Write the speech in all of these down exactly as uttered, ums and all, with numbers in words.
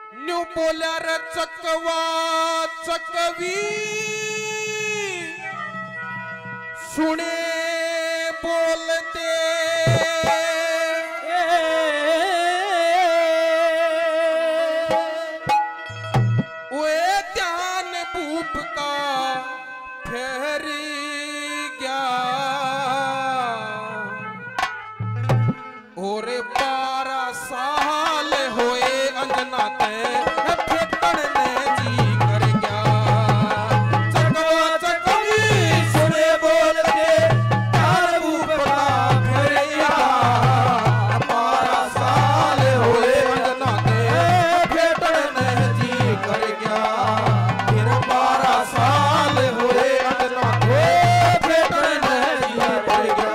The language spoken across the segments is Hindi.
न्यू बोल्या रे चकवा चकवी सुने बोलते वे ध्यान भूप का ठहरी गया और बारह साल होए अंजना ते फेटन ने जी कर गया चकवा चकवी सुने बोलते ध्यान भूप का ठहरी गया बारह साल होए अंजना ते फेटन ने जी कर गया फिर बारह साल हुए अंजना ते फेटन ने जी कर गया।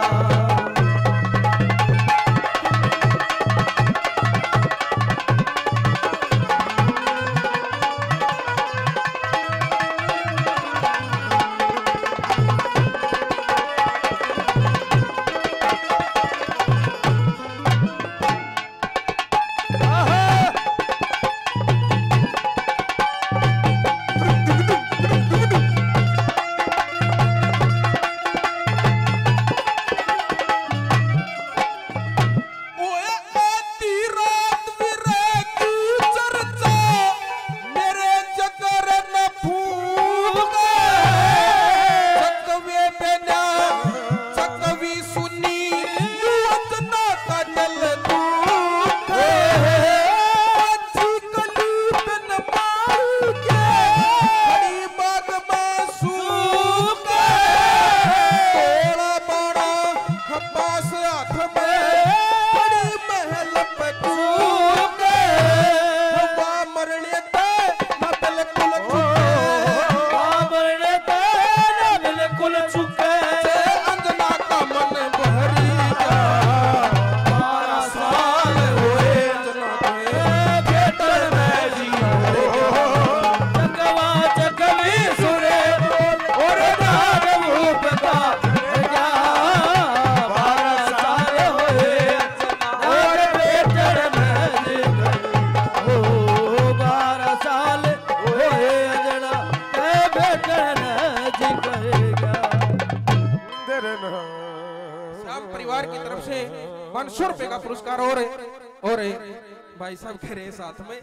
परिवार की तरफ से पाँच सौ रुपए का पुरस्कार और और भाई साहब खरे साथ में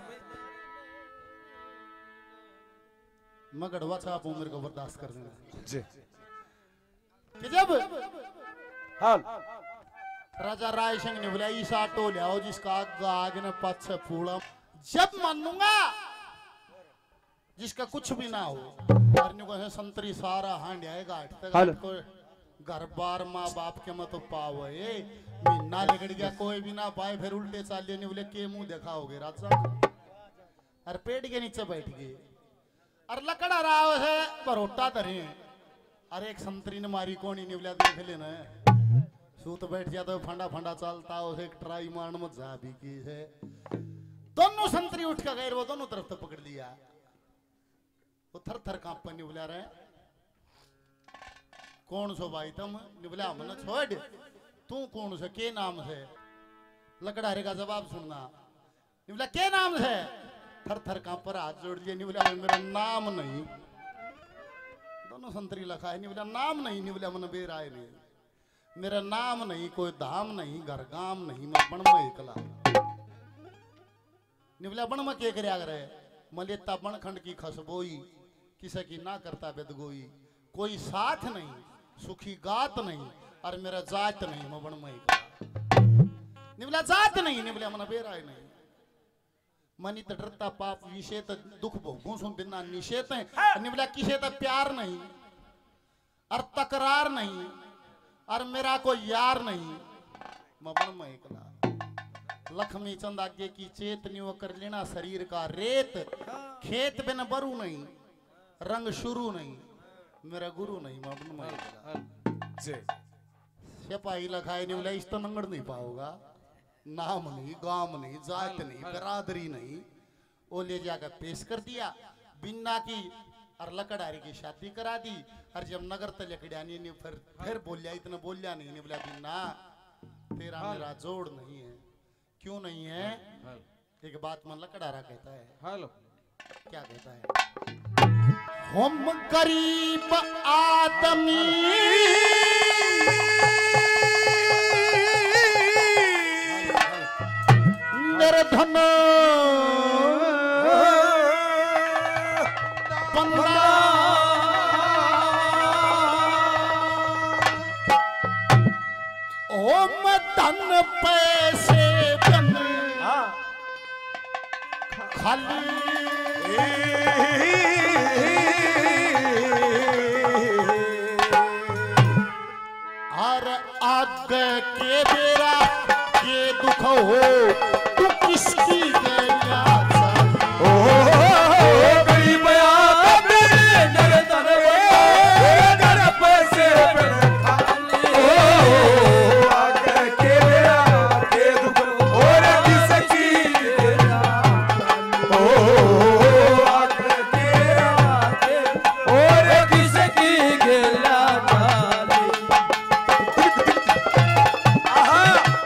मैं गढ़वा छाप हूं, मेरे को बर्दाश्त कर देना जी। कि जब हाल राजा राय सिंह ने बोला ईसा टो लियाओ जिसका आग ने पछ फूला, जब मानूंगा जिसका कुछ भी ना हो और को है संतरी सारा हांडिया घाट तक को घर बार माँ बाप के मत पावे महीना निकल गया कोई भी ना पाए, फिर उल्टे चाले नहीं बोले के मुंह दिखाओगे राजा और पेड़ के नीचे बैठ गए और लकड़ा रहा है परोटा धरे और एक संतरी ने मारी कोनी नहीं बोला देख लेना सूत बैठ जाता तो फंडा फंडा चलता हो एक ट्राई मारने में जा भी की है, दोनों संतरी उठ कर गए, वो दोनों तरफ तो पकड़ लिया, वो थर थर कांपने नहीं बोला रहे कौन सो भाई तुम निबला मन छोड़ तू कौन से के नाम से, लकड़ारे का जवाब सुनना निबला के नाम से, थर थर कांप पर हाथ जोड़ लिए निबला मेरा नाम नहीं, दोनों संतरी लखा है निबला नाम नहीं, निबला मन बेर आए नहीं, मेरा नाम नहीं कोई धाम नहीं घर गाम नहीं मैं बण में एकला, निबला बण में के करया करे मलेता बण खंड की खसबोई किसे की ना करता बेदगोई, कोई साथ नहीं सुखी गात नहीं और मेरा जात नहीं मैं बण में एकला, निबला जात नहीं निबला मन बेर आए नहीं, मनी तो डरता पाप विषय तो दुख भोगों सुन बिना निषेध है, निबला किसे तो प्यार नहीं और तकरार नहीं और मेरा कोई यार नहीं मैं बण में एकला, लक्ष्मी चंद आगे की चेतनी वो कर लेना शरीर का रेत, खेत बिन बरू नहीं रंग शुरू नहीं मेरा गुरु नहीं मैं बण में एकला, सिपाही लखाए नहीं बोला इस तो नंगड़ नहीं पाओगा, नाम नहीं गाम नहीं जात नहीं बरादरी नहीं, वो ले जाकर पेश कर दिया बिन्ना की और लकड़ारी की शादी करा दी, और जब नगर तक लकड़ियानी ने फिर फिर बोलिया इतना बोलिया नहीं ने बोला बिन्ना तेरा मेरा जोड़ नहीं है, क्यों नहीं है एक बात मन लकड़ारा कहता है। हेलो क्या कहता है? हम गरीब आदमी निर्धन बंदा ओम धन पैसे धन खाली और आगे के बेरा ये दुख हो तू किसकी गया ओ गरीब आदमी निर्धन घर पैसे खाली आगे के बेरा के दुख और किसकी ओ आगे के आगे और किसकी गिला खाली आहा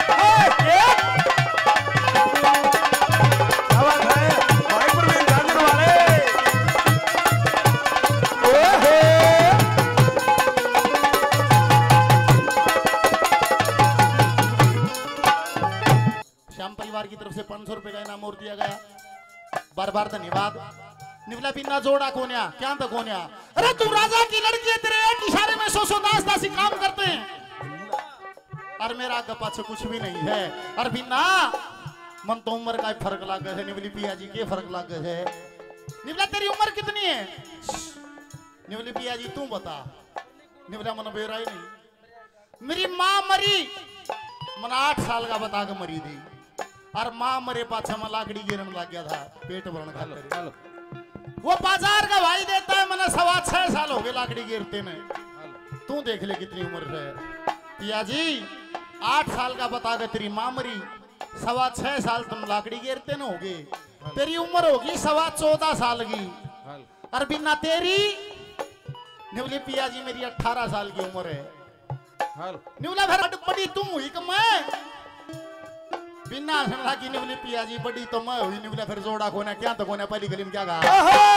श्याम परिवार की तरफ से पांच सौ रुपए का इनाम और दिया गया। बार बार धन्यवाद। निवला बिन्ना जोड़ा कोन्या क्या तो कोन्या। अरे तू राजा की लड़की है, तेरे एक इशारे में सौ सौ दास दासी काम करते हैं और मेरा आगे पाछे कुछ भी नहीं है। और बिन्ना मन तो उम्र का फर्क लाग है। निवली पिया जी के फर्क लाग है। निवला तेरी उम्र कितनी है? निवली पिया जी तू बता। निवला मन बेरा ही नहीं। मेरी माँ मरी मन आठ साल का बता के मरी थी और माँ मरे पाछा में लाकड़ी गिरने लग गया था पेट भरण खातिर। वो बाजार का भाई देता है मैंने सवा छह साल हो गए लाकड़ी गिरते में। तू देख ले कितनी उम्र है। पिया जी आठ साल का बता के तेरी माँ मरी, सवा छह साल तुम लाकड़ी गिरते न होगे, तेरी उम्र होगी सवा चौदह साल की। और बिना तेरी निवली पिया जी मेरी अठारह साल की उम्र है। निवला फिर बड़ी तुम हुई कि मैं? बिना सुना की निवली पिया जी बड़ी तो मैं हुई। निवला फिर जोड़ा कोने क्या तो कोने पहली गली में क्या कहा?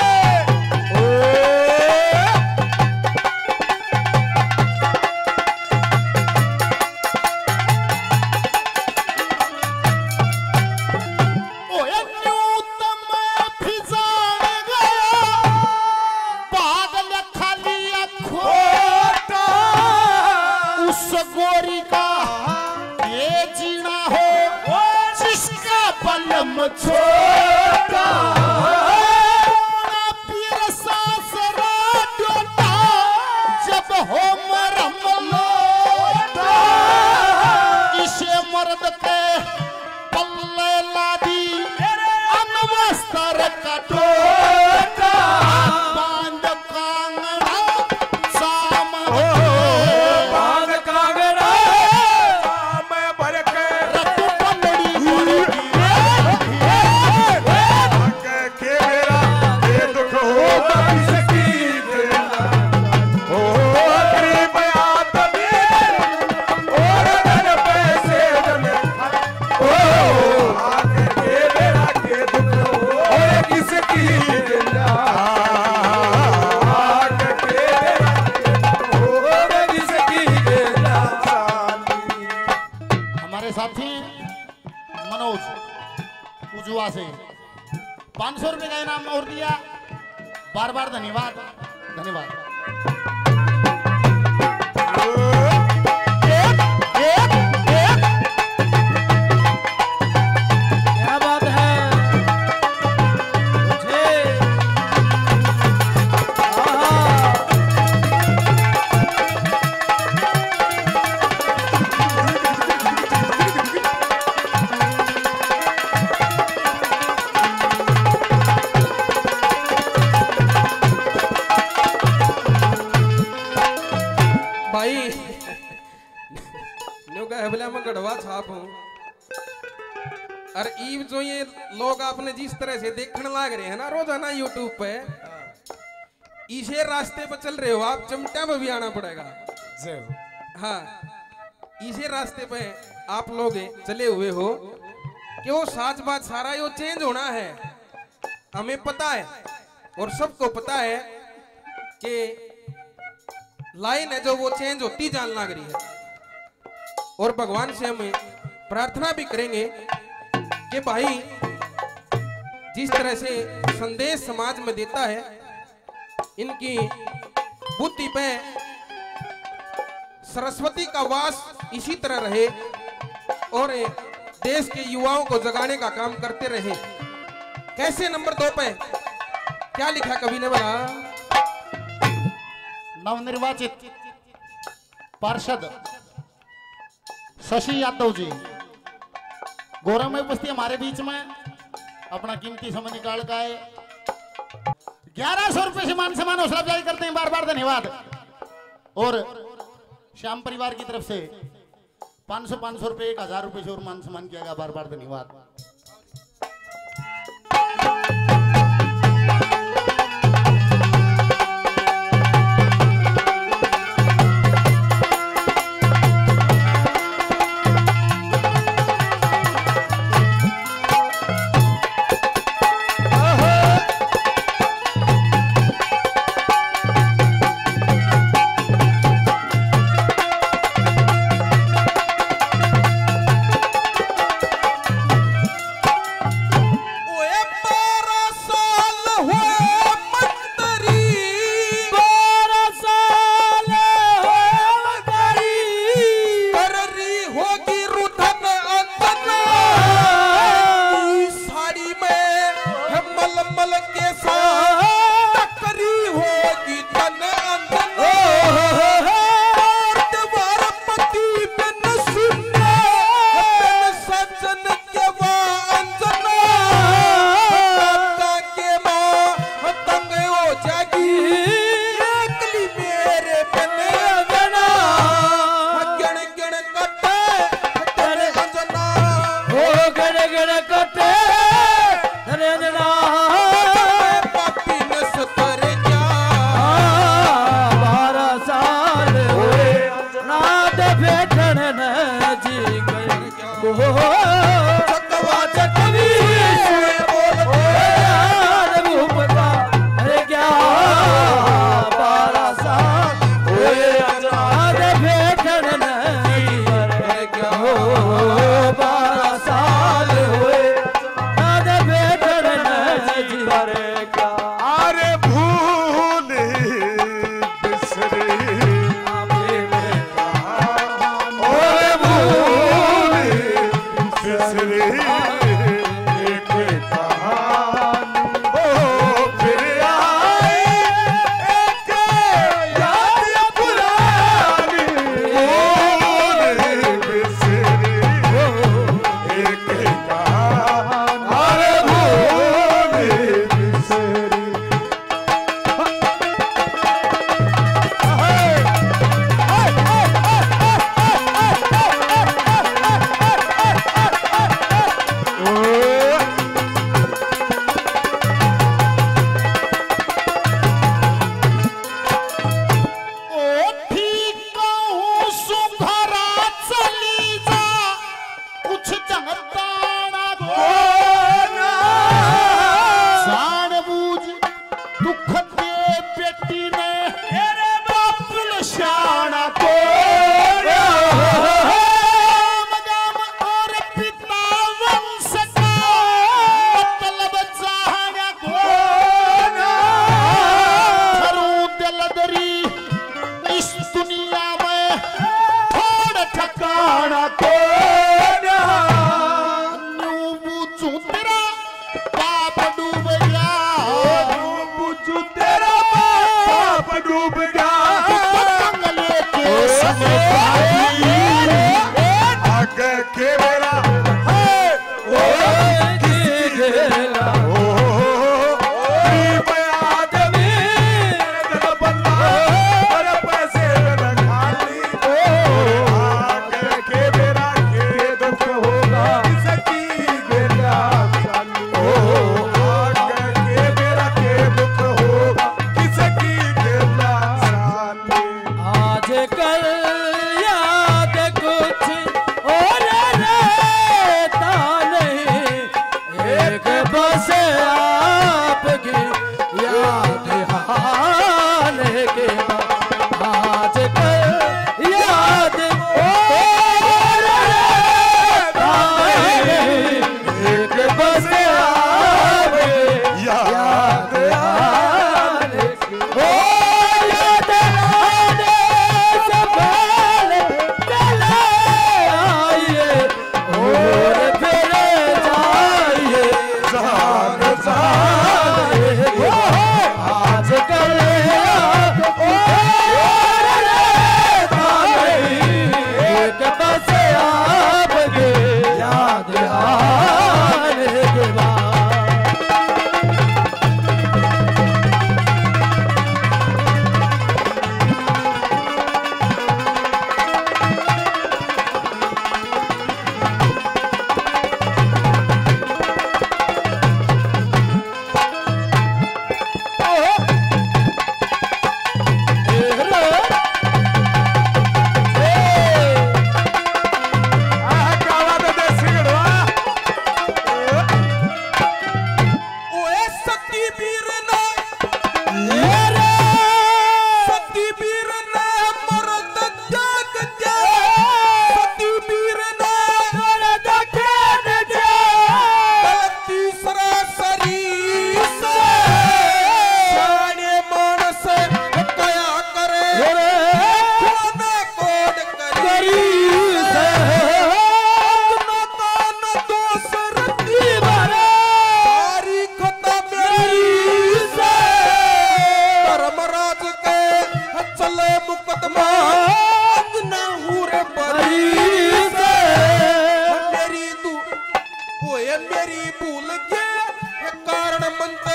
गोरी का ये जीना हो जिसका बलम छोटा पीर सासरा डोटा जब हो मरम लोटा इसे मर्द के पल्ले लादी अनवस्तर का टोटा बांध कांगड़ा सामने से पांच सौ रुपए का इनाम और दिया। बार बार धन्यवाद धन्यवाद। क्या बात है गढ़वा छाप हूं और ईव जो ये लोग आपने जिस तरह से देखने लग रहे हैं ना रोजाना यूट्यूब पे, इसे रास्ते पर चल रहे हो आप, चमटा पे भी आना पड़ेगा। हाँ, इसे रास्ते पे आप लोग चले हुए हो कि वो साज बात सारा यो चेंज होना है, हमें पता है और सबको पता है कि लाइन है जो वो चेंज होती जान लग रही है। और भगवान से हम प्रार्थना भी करेंगे कि भाई जिस तरह से संदेश समाज में देता है, इनकी बुद्धि पे सरस्वती का वास इसी तरह रहे और देश के युवाओं को जगाने का काम करते रहे। कैसे नंबर दो पे क्या लिखा कवि ने बोला? नवनिर्वाचित पार्षद शशि यादव जी गौरव में उपस्थित हमारे बीच में अपना कीमती समय निकाल का है। ग्यारह सौ रुपए से मान सम्मान हौसला अफजाई करते हैं, बार बार धन्यवाद। और श्याम परिवार की तरफ से पाँच सौ पाँच सौ रुपए एक हजार रुपए से और मान सम्मान किया गया, बार बार धन्यवाद। गण गण कटे धन धना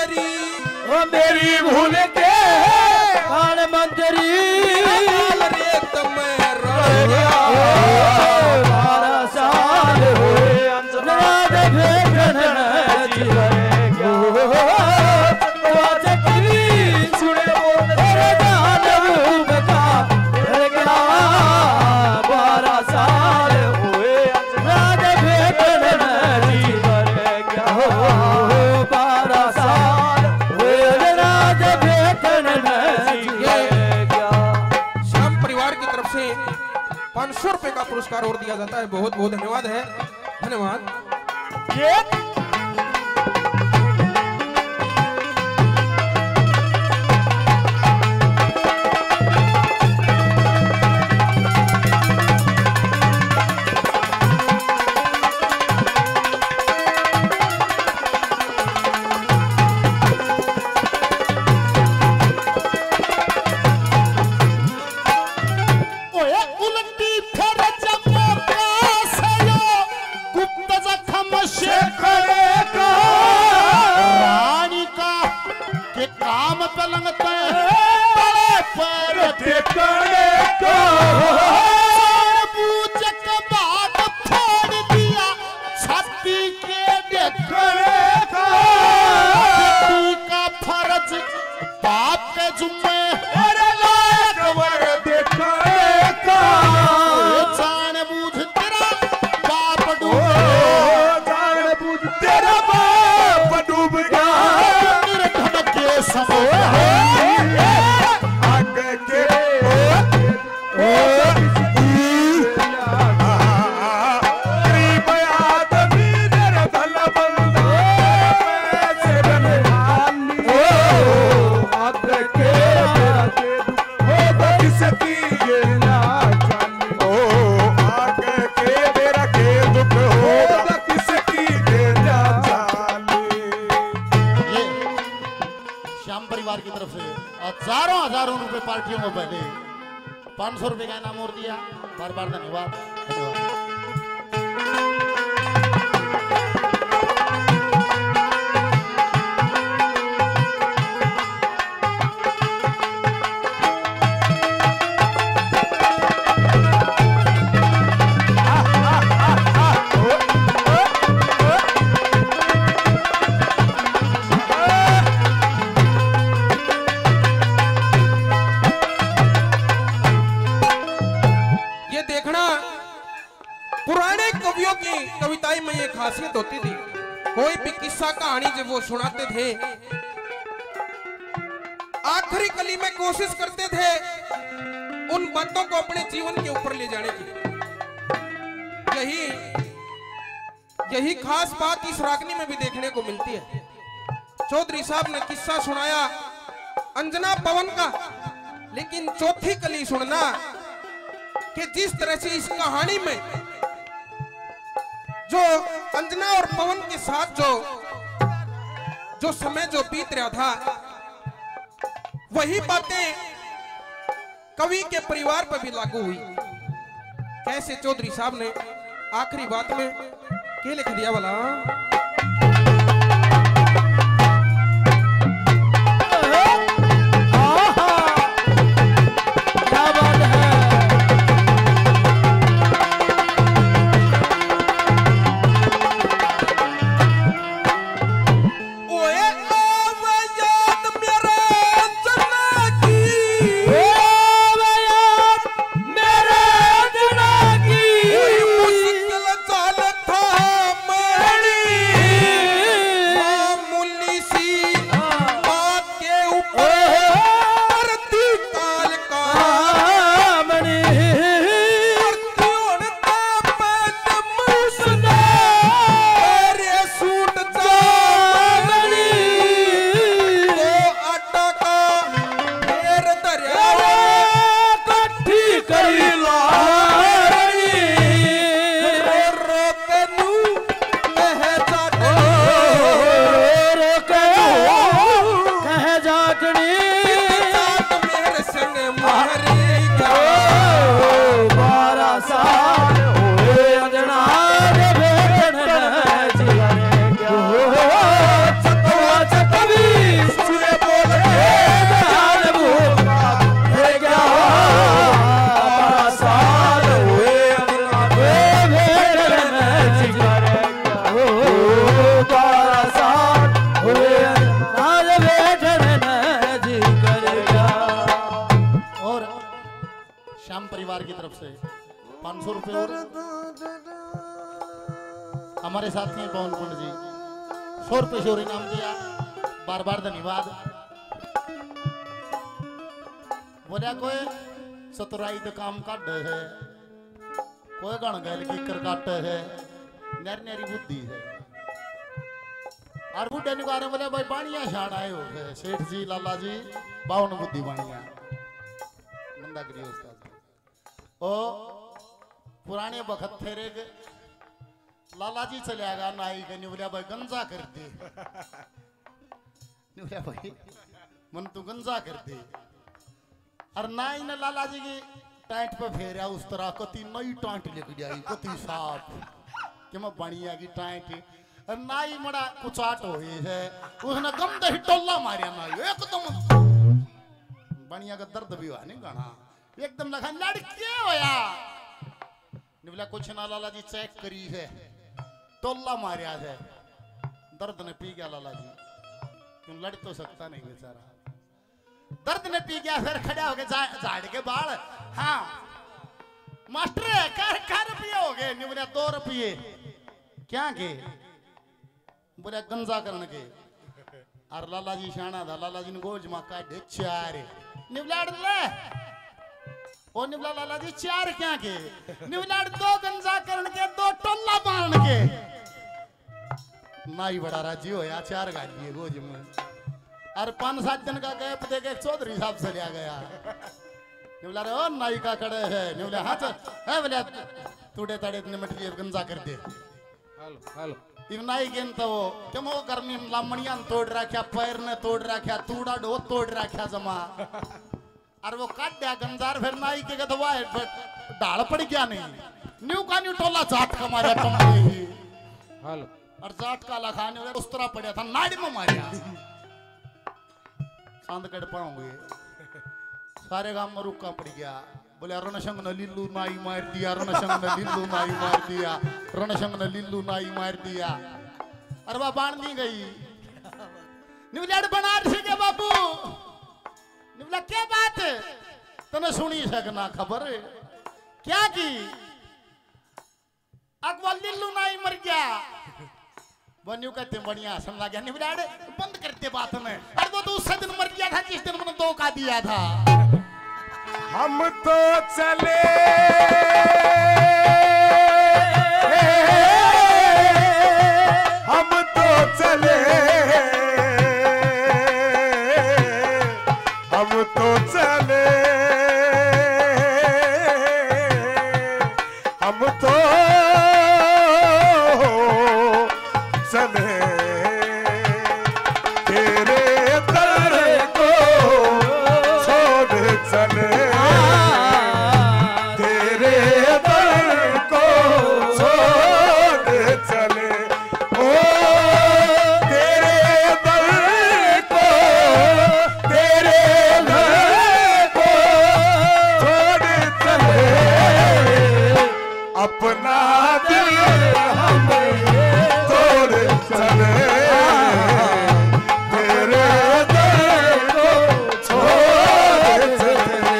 मंजरी ओ मेरी भूल के काल मंजरी काल रेत में रह गया बारह साल हुए अंजना दे भेटन जी रह गया सुने बोल तेरे जानब बता रह गया बारह साल हुए अंजना दे भेटन जी रह गया बारह साल हुए अंजना दे भेटन जी रह गया। श्याम परिवार की तरफ से पाँच सौ रुपए का पुरस्कार और दिया जाता है। बहुत बहुत धन्यवाद है। धन्यवाद। हजारों हजारों रुपए पार्टियों में पहले पाँच सौ रुपए का इनाम और दिया। बार बार धन्यवाद धन्यवाद। पुराने कवियों की कविताएं में ये खासियत होती थी, कोई भी किस्सा कहानी जब वो सुनाते थे आखिरी कली में कोशिश करते थे उन बातों को अपने जीवन के ऊपर ले जाने की। यही यही खास बात इस रागनी में भी देखने को मिलती है। चौधरी साहब ने किस्सा सुनाया अंजना पवन का, लेकिन चौथी कली सुनना कि जिस तरह से इस कहानी में जो अंजना और पवन के साथ जो जो समय जो बीत रहा था, वही बातें कवि के परिवार पर भी लागू हुई। कैसे चौधरी साहब ने आखिरी बात में क्या लिख दिया वाला, मेरे परिवार की तरफ से पाँच सौ रुपये और हमारे साथी हैं पवन कुंड जी, सौ रुपये से और इनाम दिया, बार बार धन्यवाद। बोलिया कोई सतुराई तो काम काट है, कोई गण गैल की कर काट है, नरी नरी बुद्धि है। और बुढ़े निकारे बोले भाई बाणिया शान आए हो गए सेठ जी लाला जी बावन बुद्धि बाणिया मंदा करिए उस्ताद। ओ पुराने वक्त फेरे लाला जी चले गया नाई के निवलिया भाई गंजा कर दे, निवलिया भाई मन तू गंजा कर दे। और नाई ने लाला जी की टाइट पे फेरा उस तरह कति नई टाइट लेके जाई कति साफ कि मैं बढ़िया की टाइट। और नाई मड़ा कुचाट हो है उसने गम दही टोला मारिया नाई एकदम बढ़िया का दर्द भी हुआ नहीं गाना एकदम लगा लड़के होया निवला कुछ ना लाला जी चेक करी है टोला मारिया है दर्द ने पी गया लाला जी क्यों लड़ तो सकता नहीं बेचारा दर्द ने पी गया फिर खड़ा हो गया झाड़ के बाल। हाँ मास्टर कर कर रुपये हो गए निवला दो रुपये क्या के बोले गंजा करने के। और लाला जी शाना था लाला जी ने गोज माँ काटे चार निवलाड़ ले ओ निवला लाला जी चार क्या के निवलाड़ दो गंजा करने के दो टोला बांध के नाई बड़ा राजी हो या चार गाड़ी है गोज में। और पांच सात दिन का गैप दे के चौधरी साहब से लिया गया निवला रे ओ नाई का कड़े है निवला हाथ है बोले टूटे तड़े इतने मटली गंजा कर दे। हेलो हेलो इवनाई गेन तो क्यों वो गर्मी लामणियां तोड़ रखा पैर ने तोड़ रखा तूड़ा डो तोड़ रखा जमा और वो काट दिया गंजार फिर नाई के तो वाह ढाल पड़ गया नहीं न्यू का न्यू टोला जाट का मारा कम हेलो और जाट का लखाने उस तरह पड़ा था नाड़ी में मारिया चांद कट पाऊंगे सारे गांव में रुका पड़ गया बोले रणशंग ने लिल्लू नाई मार दिया रणशंग ने लिल्लू नाई मार दिया रणशंग ने लिल्लू नाई मार दिया। अरे वह बांध दी गई निवलाड़ बनारसी के बाबू निवला क्या बात तने सुनी सकना खबर क्या की अकबर लिल्लू नाई मर गया बन्यू कहते बढ़िया सुन लगा निवलाड़ बंद करते बात में। अरे वो तो उस दिन मर गया था जिस दिन मैंने दो का दिया था। हम तो चले हम तो चले हम तो चले हम तो चले तेरे दर को छोड़ चले अपना दिल हमें तोड़ चले तेरे दर को छोड़ चले।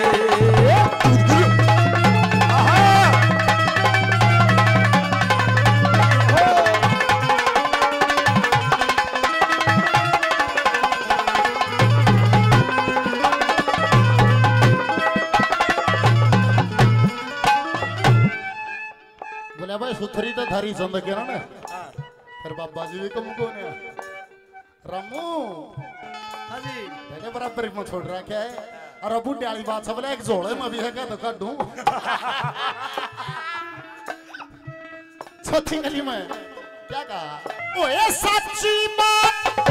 बोले भाई सुथरी तो धारी चंद के ना फिर बाबा जी भी कम को ने रामू हाँ जी मैंने बराबर में छोड़ रहा क्या है और अब बुढ़े वाली बात सब बोले एक जोड़े में भी है क्या तो कर दूं छठी गली में क्या कहा ओए सच्ची बात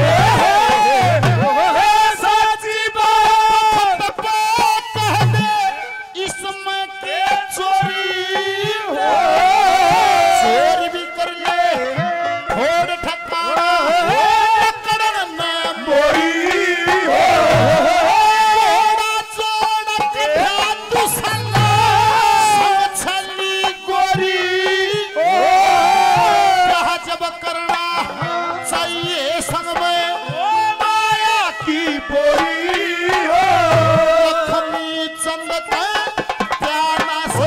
ओए सच्ची बात कह दे इसमें के चोरी हो चोरी भी कर ले थोड़ ठकाना लकड़न में मोरी हो थोड़ा चोड़ा कथा तू संगा छली गोरी हो कहा जब करना चाहिए संग में माया की बोरी हो खमी चंद का प्याला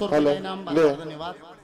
सौ रुपये का इनाम, धन्यवाद।